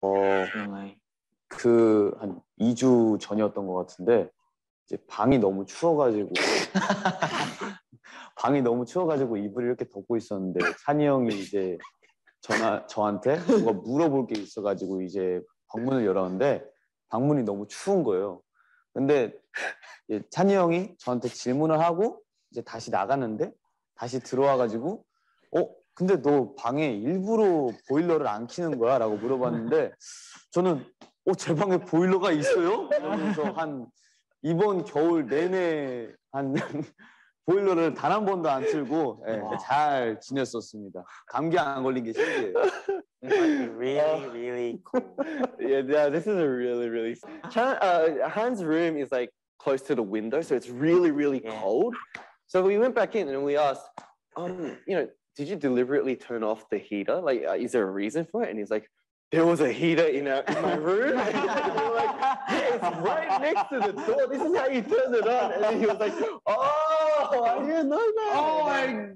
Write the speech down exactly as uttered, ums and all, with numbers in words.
어, 정말. 그 한 이 주 전이었던 것 같은데 이제 방이 너무 추워가지고 방이 너무 추워가지고 이불을 이렇게 덮고 있었는데 찬이 형이 이제 전화 저한테 뭐가 물어볼 게 있어가지고 이제 방문을 열었는데 방문이 너무 추운 거예요. 근데 이제 찬이 형이 저한테 질문을 하고 이제 다시 나갔는데 다시 들어와가지고 어 근데 너 방에 일부러 보일러를 안 켜는 거야? 라고 물어봤는데 저는 어 제 방에 보일러가 있어요? 그러면서 한 이번 겨울 내내 한 보일러를 단 한 번도 안 틀고 예, 잘 지냈었습니다. 감기 안 걸린 게 신기해요. Really, really cool. Yeah, yeah, this is a really, really. Chan, uh, Han's room is like close to the window, so it's really, really Yeah. cold. So we went back in and we asked, um, you know, did you deliberately turn off the heater? Like, uh, is there a reason for it? And he's like, there was a heater in, our, in my room. And we were like, yeah, it's right next to the door. This is how you turn it on. And then he was like, oh, I didn't know that. Oh my